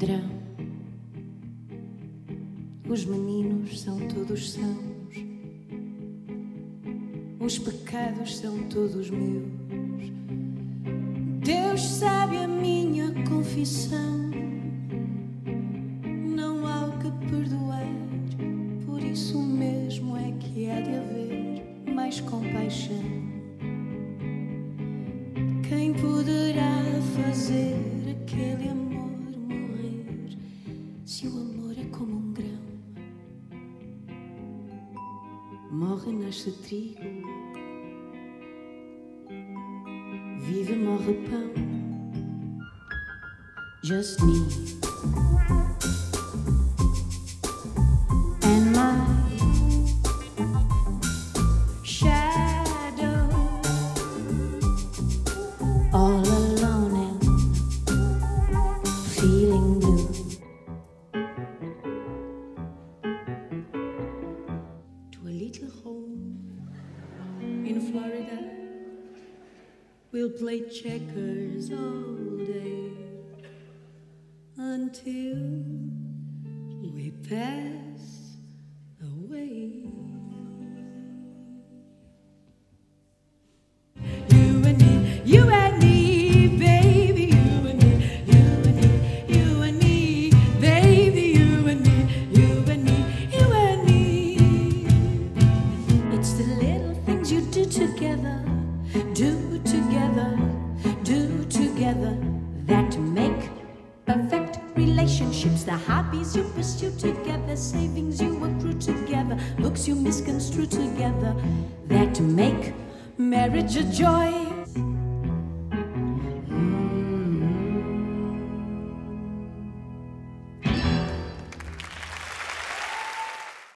padrão. Os meninos são todos sãos, os pecados são todos meus. Deus sabe a minha confissão. Não há o que perdoar, por isso mesmo é que há de haver mais compaixão. Quem poderá fazer aquele amor morrer, se o amor é como um grão? Morre, nasce trigo, vive, morre pão. Just me and my shadow, all alone and feeling blue. To a little home in Florida, we'll play checkers all day until we pass away. You and me, baby, you and me, you and me, you and me, baby, you and me, you and me, you and me. It's the little things you do together, do together, do together, that make perfect relationships. The hobbies you pursue together, savings you accrue together, looks you misconstrue together, that make marriage a joy.